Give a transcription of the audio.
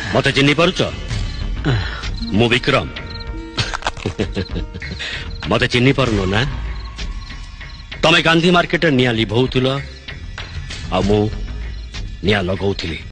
मत चिन्ह पारुच मु विक्रम मत चिन्ह पारुन ना तमे गांधी मार्केट निया लिभौथिल आ मु निया लगौथिली।